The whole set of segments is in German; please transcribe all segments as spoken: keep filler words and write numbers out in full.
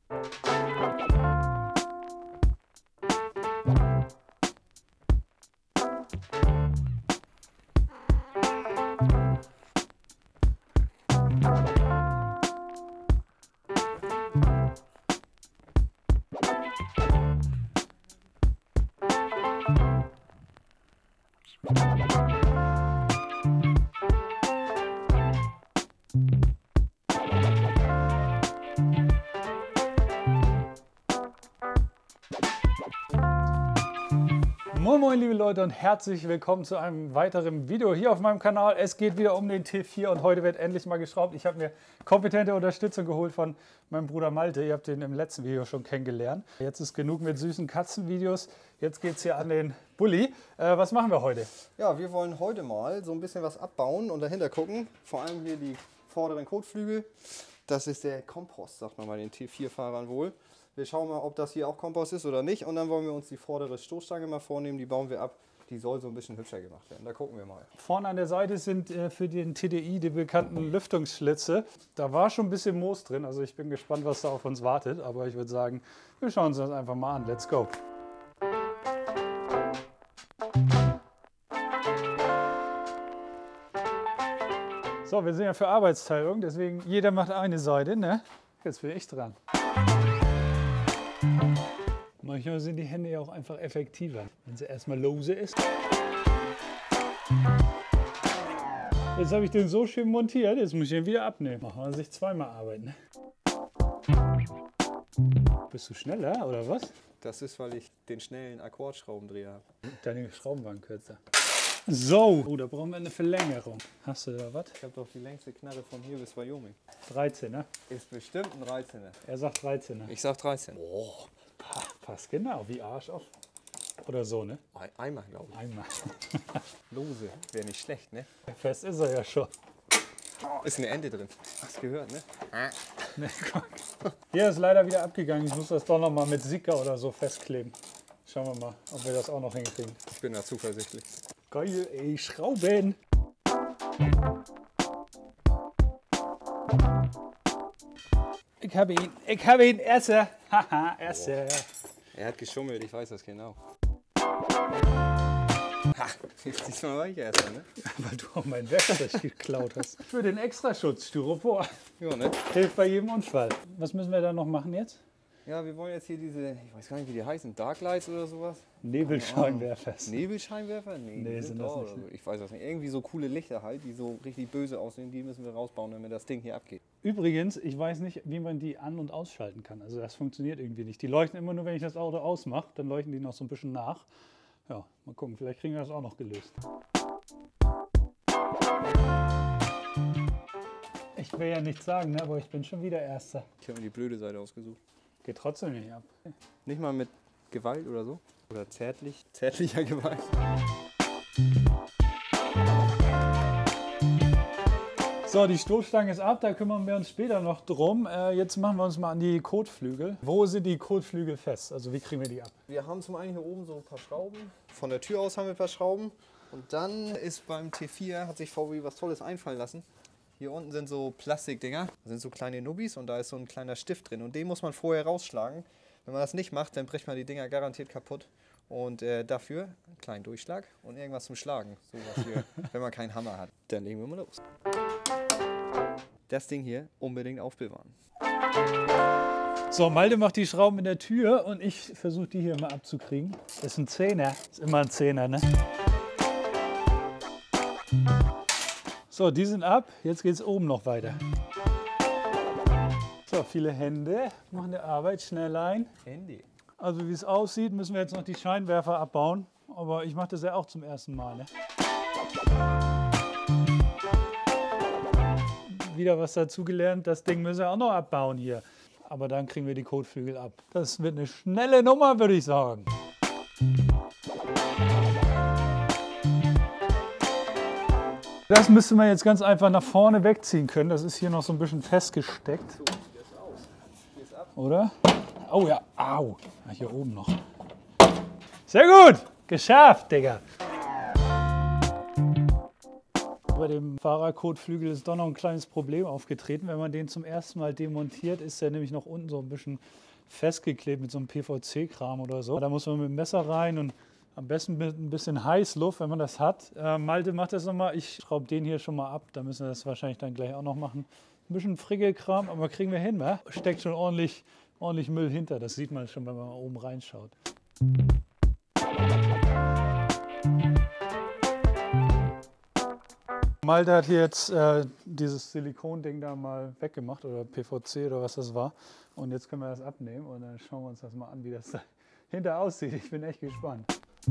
Moin Moin liebe Leute und herzlich willkommen zu einem weiteren Video hier auf meinem Kanal. Es geht wieder um den T vier und heute wird endlich mal geschraubt. Ich habe mir kompetente Unterstützung geholt von meinem Bruder Malte. Ihr habt den im letzten Video schon kennengelernt. Jetzt ist genug mit süßen Katzenvideos. Jetzt geht es hier an den Bulli. Äh, was machen wir heute? Ja, wir wollen heute mal so ein bisschen was abbauen und dahinter gucken. Vor allem hier die vorderen Kotflügel. Das ist der Kompost, sagt man bei den T vier Fahrern wohl. Wir schauen mal, ob das hier auch Kompost ist oder nicht. Und dann wollen wir uns die vordere Stoßstange mal vornehmen. Die bauen wir ab. Die soll so ein bisschen hübscher gemacht werden. Da gucken wir mal. Vorne an der Seite sind äh, für den T D I die bekannten Lüftungsschlitze. Da war schon ein bisschen Moos drin. Also ich bin gespannt, was da auf uns wartet. Aber ich würde sagen, wir schauen uns das einfach mal an. Let's go! So, wir sind ja für Arbeitsteilung. Deswegen jeder macht eine Seite. Ne? Jetzt bin ich dran. Manchmal sind die Hände ja auch einfach effektiver, wenn sie erstmal lose ist. Jetzt habe ich den so schön montiert, jetzt muss ich ihn wieder abnehmen. Machen wir sich zweimal arbeiten. Bist du schneller oder was? Das ist, weil ich den schnellen Akkordschraubendreher habe. Deine Schrauben waren kürzer. So, oh, da brauchen wir eine Verlängerung. Hast du da was? Ich habe doch die längste Knarre von hier bis Wyoming. dreizehner. Ist bestimmt ein dreizehner. Er sagt dreizehner. Ich sag dreizehn. Oh, passt genau, wie Arsch auf. Oder so, ne? Einmal, glaube ich. Einmal. Lose, wäre nicht schlecht, ne? Fest ist er ja schon. Ist eine Ente drin. Hast du gehört, ne? Ne, guck. Hier ist leider wieder abgegangen. Ich muss das doch noch mal mit Sika oder so festkleben. Schauen wir mal, ob wir das auch noch hinkriegen. Ich bin da zuversichtlich. Geil, ey, Schrauben! Ich habe ihn, ich habe ihn, Esse! Haha, Esse! Er hat geschummelt, ich weiß das genau. Ha, diesmal war ich erst, ne? Weil du auch mein Werkzeug geklaut hast. Für den Extraschutz, Styropor. Ja, ne? Hilft bei jedem Unfall. Was müssen wir da noch machen jetzt? Ja, wir wollen jetzt hier diese, ich weiß gar nicht, wie die heißen, Darklights oder sowas? Nebelscheinwerfer. Oh, Nebelscheinwerfer? Nee, nee sind das nicht. nicht. Ich weiß das nicht. Irgendwie so coole Lichter halt, die so richtig böse aussehen, die müssen wir rausbauen, damit das Ding hier abgeht. Übrigens, ich weiß nicht, wie man die an- und ausschalten kann. Also das funktioniert irgendwie nicht. Die leuchten immer nur, wenn ich das Auto ausmache, dann leuchten die noch so ein bisschen nach. Ja, mal gucken, vielleicht kriegen wir das auch noch gelöst. Ich will ja nichts sagen, ne, aber ich bin schon wieder Erster. Ich habe mir die blöde Seite ausgesucht. Geht trotzdem nicht ab. Nicht mal mit Gewalt oder so? Oder zärtlich? Zärtlicher Gewalt? So, die Stoßstange ist ab, da kümmern wir uns später noch drum. Äh, jetzt machen wir uns mal an die Kotflügel. Wo sind die Kotflügel fest? Also wie kriegen wir die ab? Wir haben zum einen hier oben so ein paar Schrauben. Von der Tür aus haben wir ein paar Schrauben. Und dann ist beim T vier, hat sich V W was Tolles einfallen lassen. Hier unten sind so Plastikdinger, das sind so kleine Nubbis und da ist so ein kleiner Stift drin und den muss man vorher rausschlagen. Wenn man das nicht macht, dann bricht man die Dinger garantiert kaputt. Und äh, dafür einen kleinen Durchschlag und irgendwas zum Schlagen, sowas hier, wenn man keinen Hammer hat. Dann legen wir mal los. Das Ding hier unbedingt aufbewahren. So, Malte macht die Schrauben in der Tür und ich versuche die hier mal abzukriegen. Das ist ein Zehner, ist immer ein Zehner, ne? So, die sind ab, jetzt geht es oben noch weiter. So, viele Hände machen die Arbeit schnell ein. Handy. Also wie es aussieht, müssen wir jetzt noch die Scheinwerfer abbauen. Aber ich mache das ja auch zum ersten Mal. Ne? Wieder was dazugelernt, das Ding müssen wir auch noch abbauen hier. Aber dann kriegen wir die Kotflügel ab. Das wird eine schnelle Nummer, würde ich sagen. Das müsste man jetzt ganz einfach nach vorne wegziehen können. Das ist hier noch so ein bisschen festgesteckt. So, hier ist aus. Hier ist ab. Oder? Oh ja, au. Ah, hier oben noch. Sehr gut. Geschafft, Digga. bei dem Fahrerkotflügel ist doch noch ein kleines Problem aufgetreten. Wenn man den zum ersten Mal demontiert, ist der nämlich noch unten so ein bisschen festgeklebt mit so einem P V C-Kram oder so. Da muss man mit dem Messer rein und am besten mit ein bisschen Heißluft, wenn man das hat. Äh, Malte macht das nochmal. Ich schraube den hier schon mal ab. Da müssen wir das wahrscheinlich dann gleich auch noch machen. Ein bisschen Frickelkram, aber kriegen wir hin, wa? Steckt schon ordentlich, ordentlich Müll hinter. Das sieht man schon, wenn man mal oben reinschaut. Malte hat hier jetzt äh, dieses Silikonding da mal weggemacht oder P V C oder was das war. Und jetzt können wir das abnehmen und dann schauen wir uns das mal an, wie das da hinter aussieht. Ich bin echt gespannt.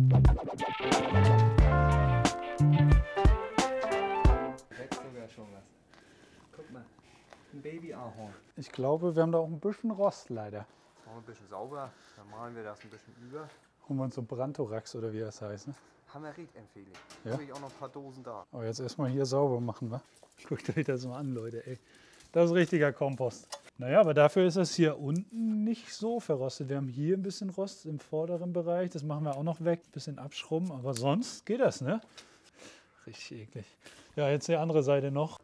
Wächst sogar schon was. Guck mal, ein Baby-Ahorn. Ich glaube, wir haben da auch ein bisschen Rost leider. Machen wir ein bisschen sauber, dann malen wir das ein bisschen über. Holen wir uns so Brandthorax oder wie das heißt, ne? Hammerit-Empfehlung. Ja? Habe ich auch noch ein paar Dosen da. Aber jetzt erstmal hier sauber machen, wa? Guckt euch das mal an, Leute, ey. Das ist richtiger Kompost. Naja, aber dafür ist es hier unten nicht so verrostet. Wir haben hier ein bisschen Rost im vorderen Bereich. Das machen wir auch noch weg. Ein bisschen abschrubben, aber sonst geht das, ne? Richtig eklig. Ja, jetzt die andere Seite noch.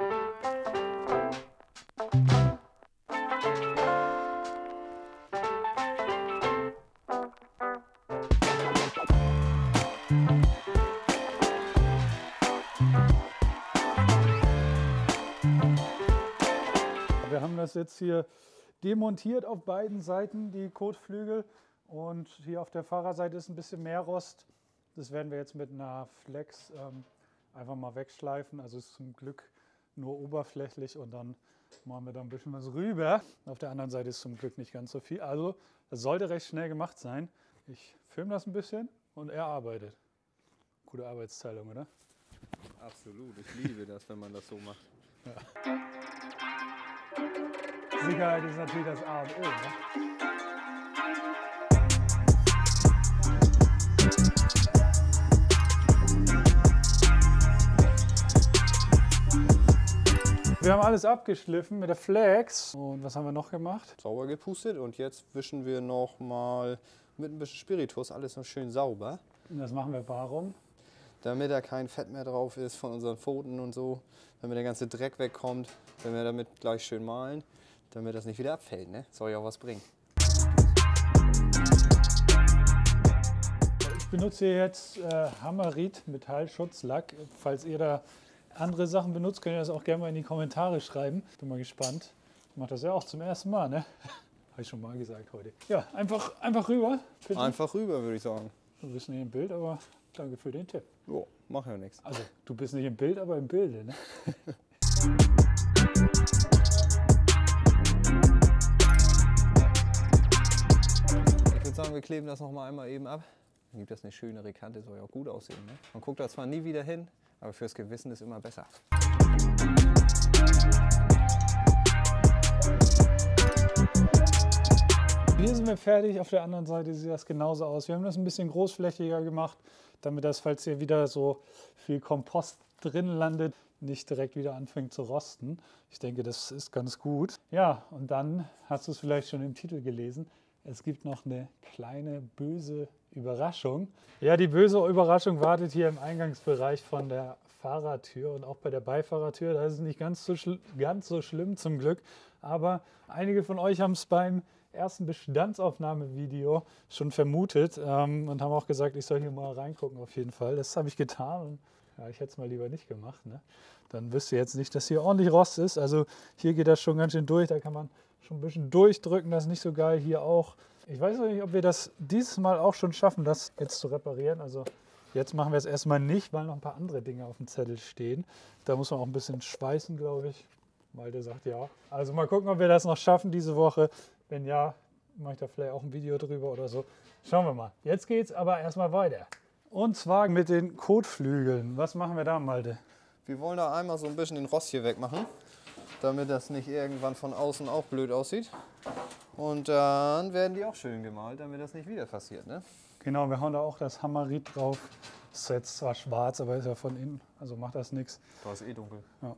Wir haben das jetzt hier demontiert auf beiden Seiten, die Kotflügel. Und hier auf der Fahrerseite ist ein bisschen mehr Rost. Das werden wir jetzt mit einer Flex ähm, einfach mal wegschleifen. Also ist zum Glück nur oberflächlich und dann machen wir da ein bisschen was rüber. Auf der anderen Seite ist zum Glück nicht ganz so viel. Also das sollte recht schnell gemacht sein. Ich filme das ein bisschen und er arbeitet. Gute Arbeitsteilung, oder? Absolut, ich liebe das, wenn man das so macht. Ja. Sicherheit ist natürlich das A und O. Ne? Wir haben alles abgeschliffen mit der Flex. Und was haben wir noch gemacht? Sauber gepustet und jetzt wischen wir noch mal mit ein bisschen Spiritus alles noch schön sauber. Und das machen wir warum? Damit da kein Fett mehr drauf ist von unseren Pfoten und so. Damit der ganze Dreck wegkommt. Wenn wir damit gleich schön malen. Damit das nicht wieder abfällt, ne? Soll ja auch was bringen. Ich benutze hier jetzt äh, Hammerit Metallschutzlack. Falls ihr da andere Sachen benutzt, könnt ihr das auch gerne mal in die Kommentare schreiben. Bin mal gespannt. Ich mache das ja auch zum ersten Mal, ne? Habe ich schon mal gesagt heute. Ja, einfach, einfach rüber. Bitte. Einfach rüber, würde ich sagen. Du bist nicht im Bild, aber danke für den Tipp. Jo, mach ja nichts. Also, du bist nicht im Bild, aber im Bilde, ne? Ich würde sagen, wir kleben das noch mal einmal eben ab. Dann gibt das eine schönere Kante, soll ja auch gut aussehen. Ne? Man guckt da zwar nie wieder hin, aber fürs Gewissen ist immer besser. Hier sind wir fertig. Auf der anderen Seite sieht das genauso aus. Wir haben das ein bisschen großflächiger gemacht, damit das, falls hier wieder so viel Kompost drin landet, nicht direkt wieder anfängt zu rosten. Ich denke, das ist ganz gut. Ja, und dann hast du es vielleicht schon im Titel gelesen. Es gibt noch eine kleine böse Überraschung. Ja, die böse Überraschung wartet hier im Eingangsbereich von der Fahrertür und auch bei der Beifahrertür. Da ist es nicht ganz so, ganz so schlimm zum Glück. Aber einige von euch haben es beim ersten Bestandsaufnahmevideo schon vermutet ähm, und haben auch gesagt, ich soll hier mal reingucken auf jeden Fall. Das habe ich getan und ja, ich hätte es mal lieber nicht gemacht. Ne? Dann wisst ihr jetzt nicht, dass hier ordentlich Rost ist. Also hier geht das schon ganz schön durch. Da kann man schon ein bisschen durchdrücken. Das ist nicht so geil. Hier auch. Ich weiß noch nicht, ob wir das dieses Mal auch schon schaffen, das jetzt zu reparieren. Also jetzt machen wir es erstmal nicht, weil noch ein paar andere Dinge auf dem Zettel stehen. Da muss man auch ein bisschen schweißen, glaube ich. Malte sagt ja. Also mal gucken, ob wir das noch schaffen diese Woche. Wenn ja, mache ich da vielleicht auch ein Video drüber oder so. Schauen wir mal. Jetzt geht es aber erstmal weiter. Und zwar mit den Kotflügeln. Was machen wir da, Malte? Wir wollen da einmal so ein bisschen den Rost hier wegmachen, damit das nicht irgendwann von außen auch blöd aussieht. Und dann werden die auch schön gemalt, damit das nicht wieder passiert, ne? Genau, wir hauen da auch das Hammerit drauf. Das ist jetzt zwar schwarz, aber ist ja von innen, also macht das nichts. Da ist eh dunkel. Ja.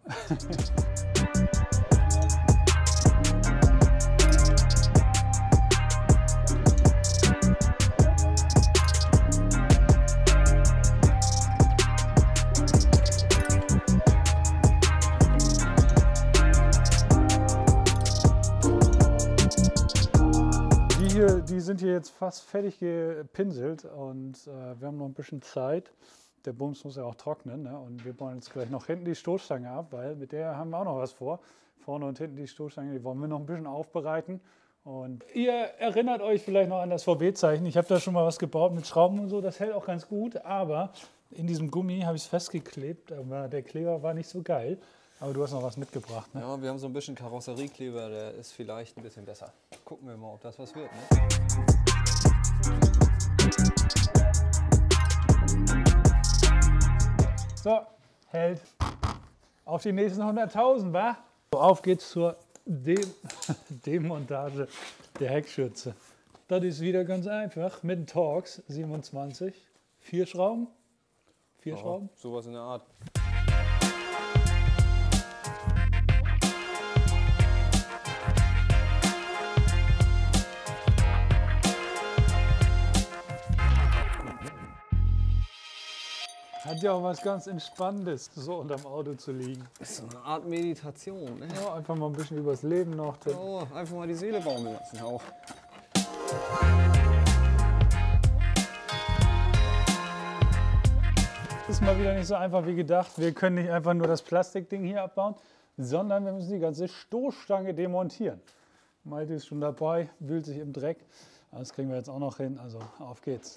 hier, die sind hier jetzt fast fertig gepinselt und äh, wir haben noch ein bisschen Zeit. Der Bums muss ja auch trocknen, ne? Und wir wollen jetzt gleich noch hinten die Stoßstange ab, weil mit der haben wir auch noch was vor. Vorne und hinten die Stoßstange, die wollen wir noch ein bisschen aufbereiten. Und ihr erinnert euch vielleicht noch an das V B-Zeichen. Ich habe da schon mal was gebaut mit Schrauben und so, das hält auch ganz gut, aber in diesem Gummi habe ich es festgeklebt, aber der Kleber war nicht so geil. Aber du hast noch was mitgebracht, ne? Ja, wir haben so ein bisschen Karosseriekleber, der ist vielleicht ein bisschen besser. Gucken wir mal, ob das was wird, ne? So, hält. Auf die nächsten hunderttausend, wa? So, auf geht's zur Dem Demontage der Heckschürze. Das ist wieder ganz einfach mit dem Torx siebenundzwanzig. Vier Schrauben. Vier Oh, Schrauben. sowas in der Art. Hat ja auch was ganz Entspannendes, so unterm Auto zu liegen. Das ist so eine Art Meditation, ne? Ja, einfach mal ein bisschen übers Leben noch. Oh, einfach mal die Seele baumeln lassen auch. Ist mal wieder nicht so einfach wie gedacht. Wir können nicht einfach nur das Plastikding hier abbauen, sondern wir müssen die ganze Stoßstange demontieren. Malte ist schon dabei, wühlt sich im Dreck. Das kriegen wir jetzt auch noch hin, also auf geht's.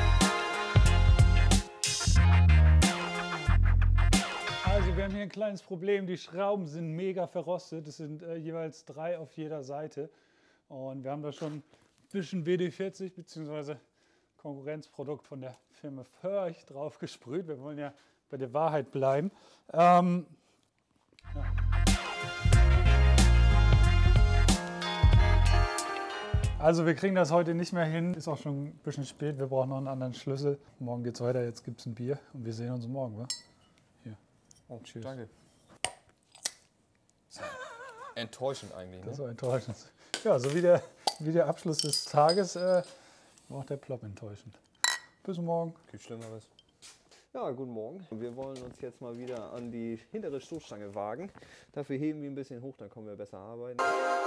Also wir haben hier ein kleines Problem, die Schrauben sind mega verrostet, es sind äh, jeweils drei auf jeder Seite und wir haben da schon ein bisschen W D vierzig bzw. Konkurrenzprodukt von der Firma Förch drauf gesprüht, wir wollen ja bei der Wahrheit bleiben. Ähm, ja. Also wir kriegen das heute nicht mehr hin, ist auch schon ein bisschen spät, wir brauchen noch einen anderen Schlüssel. Morgen geht's weiter, jetzt gibt es ein Bier und wir sehen uns morgen, wa? Oh, tschüss. Danke. Enttäuschend eigentlich, ne? Das war enttäuschend. Ja, so wie der, wie der Abschluss des Tages äh, war auch der Plop enttäuschend. Bis morgen. Gibt Schlimmeres. Ja, guten Morgen. Wir wollen uns jetzt mal wieder an die hintere Stoßstange wagen. Dafür heben wir ein bisschen hoch, dann können wir besser arbeiten.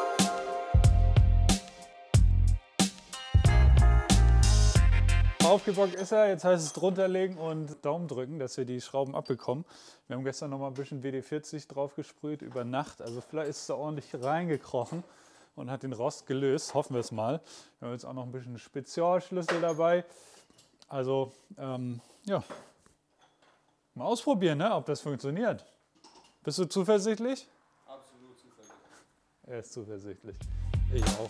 Aufgebockt ist er, jetzt heißt es drunter legen und Daumen drücken, dass wir die Schrauben abbekommen. Wir haben gestern noch mal ein bisschen W D vierzig drauf gesprüht über Nacht, also vielleicht ist es da ordentlich reingekrochen und hat den Rost gelöst, hoffen wir es mal. Wir haben jetzt auch noch ein bisschen Spezialschlüssel dabei, also ähm, ja, mal ausprobieren, ne, ob das funktioniert. Bist du zuversichtlich? Absolut zuversichtlich. Er ist zuversichtlich, ich auch.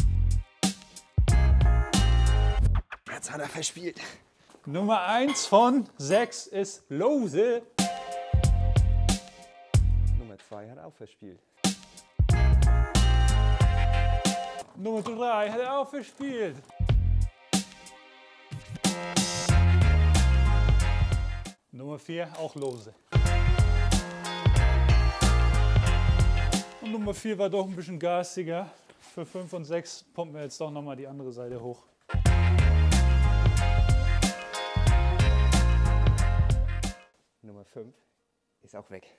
Jetzt hat er verspielt. Nummer eins von sechs ist lose. Nummer zwei hat auch verspielt. Nummer drei hat er auch verspielt. Nummer vier auch lose. Und Nummer vier war doch ein bisschen garstiger. Für fünf und sechs pumpen wir jetzt doch nochmal die andere Seite hoch. Nummer fünf ist auch weg.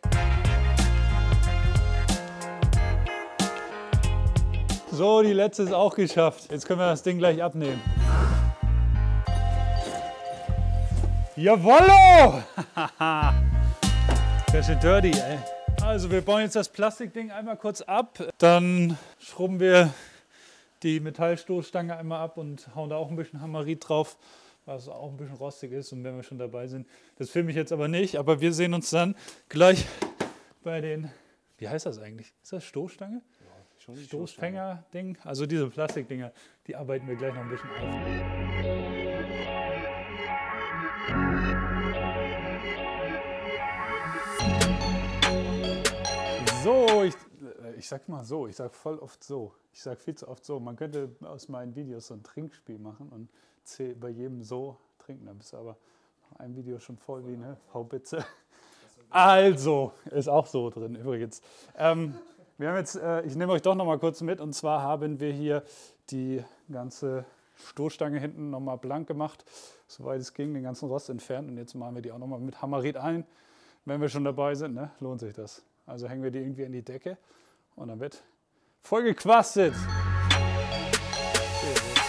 So, die letzte ist auch geschafft. Jetzt können wir das Ding gleich abnehmen. Jawollo! Ganz schön dirty, ey. Also wir bauen jetzt das Plastikding einmal kurz ab. Dann schrubben wir die Metallstoßstange einmal ab und hauen da auch ein bisschen Hamarit drauf, was auch ein bisschen rostig ist. Und wenn wir schon dabei sind, das filme ich jetzt aber nicht, aber wir sehen uns dann gleich bei den, wie heißt das eigentlich? Ist das Stoßstange? Ja, schon die Stoßfänger-Ding? Also diese Plastikdinger, die arbeiten wir gleich noch ein bisschen auf. So, ich, ich sag mal so, ich sag voll oft so. Ich sag viel zu oft so. Man könnte aus meinen Videos so ein Trinkspiel machen und bei jedem so trinken. Da bist du aber nach einem Video schon voll wie eine Haubitze. Also, ist auch so drin übrigens. Ähm, wir haben jetzt, äh, ich nehme euch doch noch mal kurz mit, und zwar haben wir hier die ganze Stoßstange hinten noch mal blank gemacht, soweit es ging, den ganzen Rost entfernt, und jetzt machen wir die auch noch mal mit Hamarit ein. Wenn wir schon dabei sind, ne, lohnt sich das. Also hängen wir die irgendwie in die Decke und dann wird voll gequastet. Okay,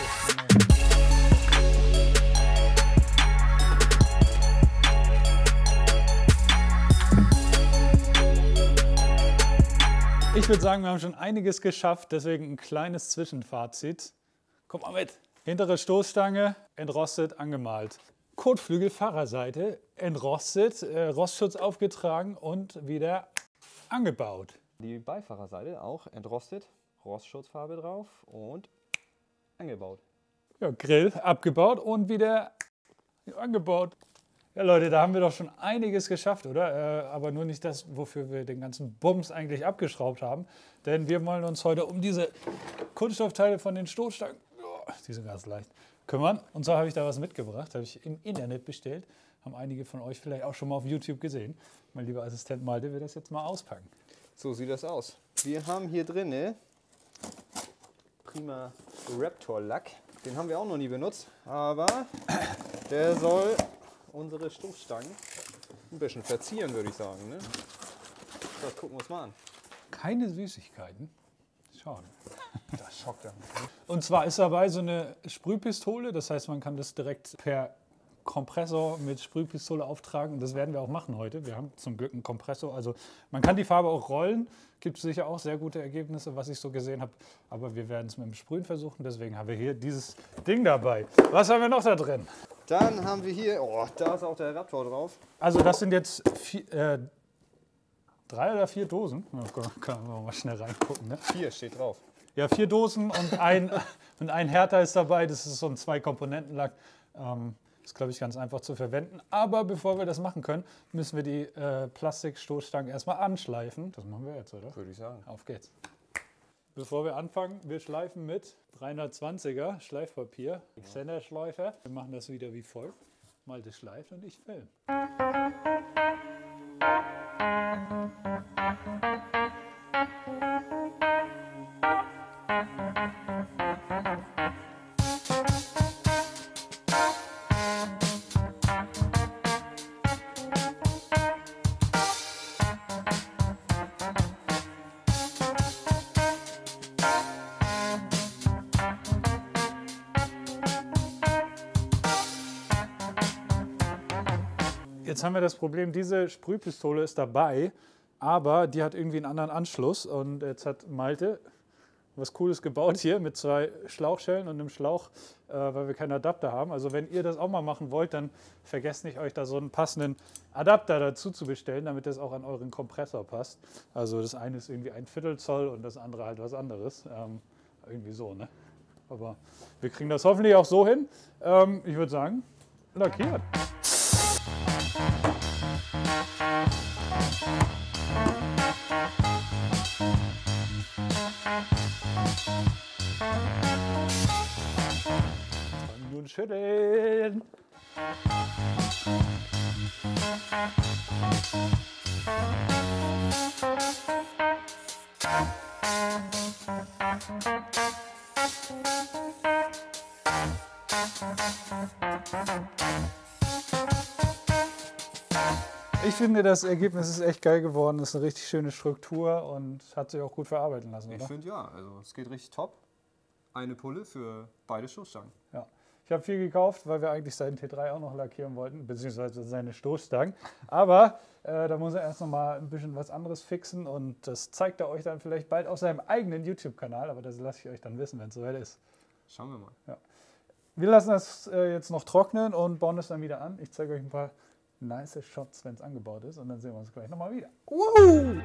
Ich würde sagen, wir haben schon einiges geschafft, deswegen ein kleines Zwischenfazit. Kommt mal mit. Hintere Stoßstange, entrostet, angemalt. Kotflügel Fahrerseite, entrostet, äh, Rostschutz aufgetragen und wieder angebaut. Die Beifahrerseite auch entrostet, Rostschutzfarbe drauf und angebaut. Ja, Grill abgebaut und wieder angebaut. Ja Leute, da haben wir doch schon einiges geschafft, oder? Äh, aber nur nicht das, wofür wir den ganzen Bums eigentlich abgeschraubt haben. Denn wir wollen uns heute um diese Kunststoffteile von den Stoßstangen, oh, die sind ganz leicht, kümmern. Und zwar habe ich da was mitgebracht, habe ich im Internet bestellt. Haben einige von euch vielleicht auch schon mal auf YouTube gesehen. Mein lieber Assistent Malte will das jetzt mal auspacken. So sieht das aus. Wir haben hier drin Prima Raptor Lack. Den haben wir auch noch nie benutzt, aber der soll unsere Stoßstangen ein bisschen verzieren, würde ich sagen. Ne? Das gucken wir uns mal an. Keine Süßigkeiten. Schade. Das schockt er mich. Und zwar ist dabei so eine Sprühpistole, das heißt, man kann das direkt per Kompressor mit Sprühpistole auftragen. Und das werden wir auch machen heute. Wir haben zum Glück einen Kompressor. Also man kann die Farbe auch rollen. Gibt sicher auch sehr gute Ergebnisse, was ich so gesehen habe. Aber wir werden es mit dem Sprühen versuchen. Deswegen haben wir hier dieses Ding dabei. Was haben wir noch da drin? Dann haben wir hier, oh, da ist auch der Raptor drauf. Also das sind jetzt vier, äh, drei oder vier Dosen. Oh, können wir mal schnell reingucken. Ne? Vier steht drauf. Ja, vier Dosen und ein, und ein Härter ist dabei. Das ist so ein Zwei-Komponenten-Lack. Ähm, ist, glaube ich, ganz einfach zu verwenden. Aber bevor wir das machen können, müssen wir die äh, Plastikstoßstangen erstmal anschleifen. Das machen wir jetzt, oder? Würde ich sagen. Auf geht's. Bevor wir anfangen, wir schleifen mit dreihundertzwanziger Schleifpapier, Exzenderschleifer. Wir machen das wieder wie folgt. Malte schleift und ich filme. Jetzt haben wir das Problem, diese Sprühpistole ist dabei, aber die hat irgendwie einen anderen Anschluss. Und jetzt hat Malte was Cooles gebaut hier mit zwei Schlauchschellen und einem Schlauch, äh, weil wir keinen Adapter haben. Also wenn ihr das auch mal machen wollt, dann vergesst nicht, euch da so einen passenden Adapter dazu zu bestellen, damit das auch an euren Kompressor passt. Also das eine ist irgendwie ein Viertel Zoll und das andere halt was anderes. Ähm, irgendwie so, ne? Aber wir kriegen das hoffentlich auch so hin. Ähm, ich würde sagen, lackiert. Nun schütteln. Ich finde, das Ergebnis ist echt geil geworden. Das ist eine richtig schöne Struktur und hat sich auch gut verarbeiten lassen, oder? Ich finde ja, also es geht richtig top. Eine Pulle für beide Stoßstangen. Ja. Ich habe viel gekauft, weil wir eigentlich seinen T drei auch noch lackieren wollten, beziehungsweise seine Stoßstangen. Aber äh, da muss er erst noch mal ein bisschen was anderes fixen und das zeigt er euch dann vielleicht bald auf seinem eigenen YouTube-Kanal. Aber das lasse ich euch dann wissen, wenn es soweit ist. Schauen wir mal. Ja. Wir lassen das äh, jetzt noch trocknen und bauen das dann wieder an. Ich zeige euch ein paar nice Shots, wenn es angebaut ist und dann sehen wir uns gleich nochmal wieder. Woohoo!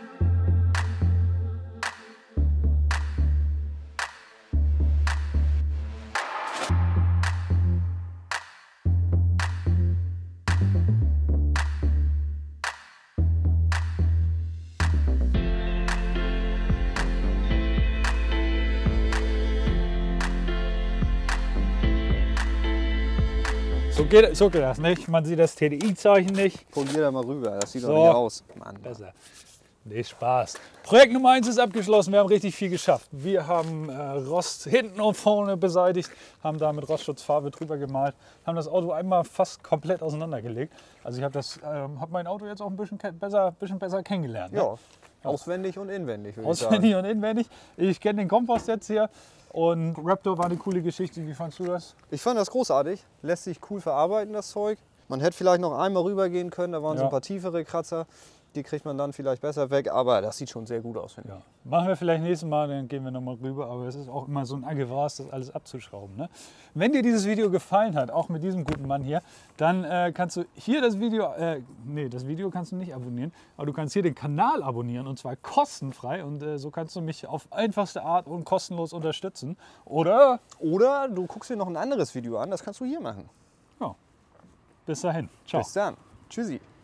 So geht, so geht das nicht. Man sieht das T D I-Zeichen nicht. Polier da mal rüber, das sieht So. doch nicht aus. Mann. Besser. Nee, Spaß. Projekt Nummer eins ist abgeschlossen. Wir haben richtig viel geschafft. Wir haben äh, Rost hinten und vorne beseitigt, haben da mit Rostschutzfarbe drüber gemalt, haben das Auto einmal fast komplett auseinandergelegt. Also ich habe ähm, hab mein Auto jetzt auch ein bisschen besser, bisschen besser kennengelernt. Ne? Ja, auswendig und inwendig, würde ich sagen. Auswendig und inwendig. Ich kenne den Kompost jetzt hier. Und Raptor war eine coole Geschichte. Wie fandst du das? Ich fand das großartig. Lässt sich cool verarbeiten, das Zeug. Man hätte vielleicht noch einmal rüber gehen können, da waren Ja. so ein paar tiefere Kratzer. die kriegt man dann vielleicht besser weg, aber das sieht schon sehr gut aus, finde ich. Ja. Machen wir vielleicht nächstes Mal, dann gehen wir nochmal rüber, aber es ist auch immer so ein Aggewas, das alles abzuschrauben. Ne? Wenn dir dieses Video gefallen hat, auch mit diesem guten Mann hier, dann äh, kannst du hier das Video, äh, nee, das Video kannst du nicht abonnieren, aber du kannst hier den Kanal abonnieren und zwar kostenfrei und äh, so kannst du mich auf einfachste Art und kostenlos unterstützen. Oder, Oder du guckst dir noch ein anderes Video an, das kannst du hier machen. ja, bis dahin. Ciao. Bis dann. Tschüssi.